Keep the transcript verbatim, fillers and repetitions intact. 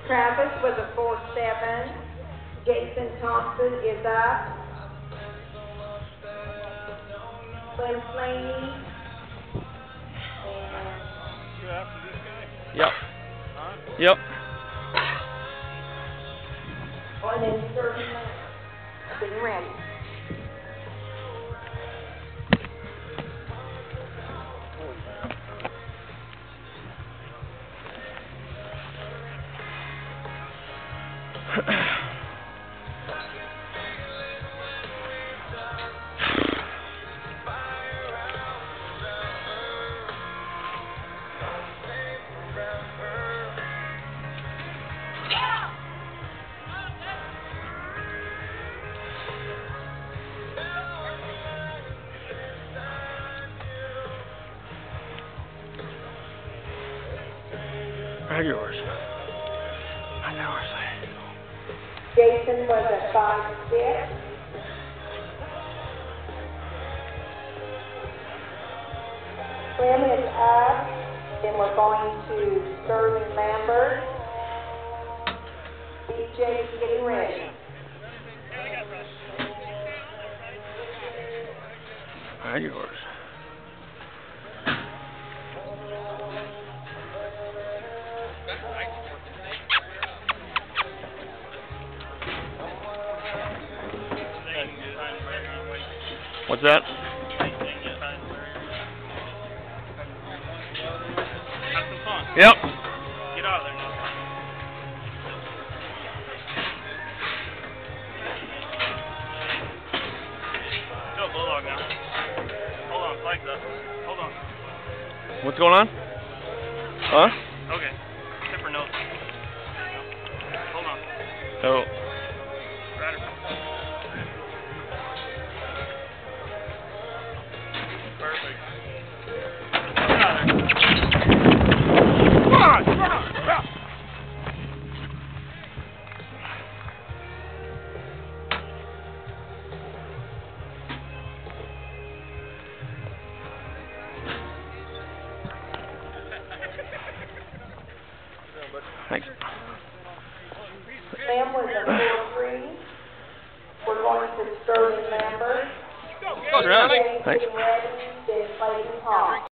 Travis was a four seven. Jason Thompson is up. Glenn Slaney. You after this guy? Yep. Huh? Yep. And then thirty minutes. Getting ready. Right yours. Right yours. Jason was a five six. Clem is up. Then we're going to Sterling Lambert. D J is getting ready. Right yours. What's that? Have some fun. Yep. Get out of there now. Go, Bulldog now. Hold on, flags up. Hold on. What's going on? Huh? Okay. Tip her nose. Hold on. Oh. Right her. Perfect. Get out of there. Come on! Come on! Come on! Thanks. Clem was a four three. We're going to Sterling Lambert. Thanks. Getting ready. Then Clayton Hall.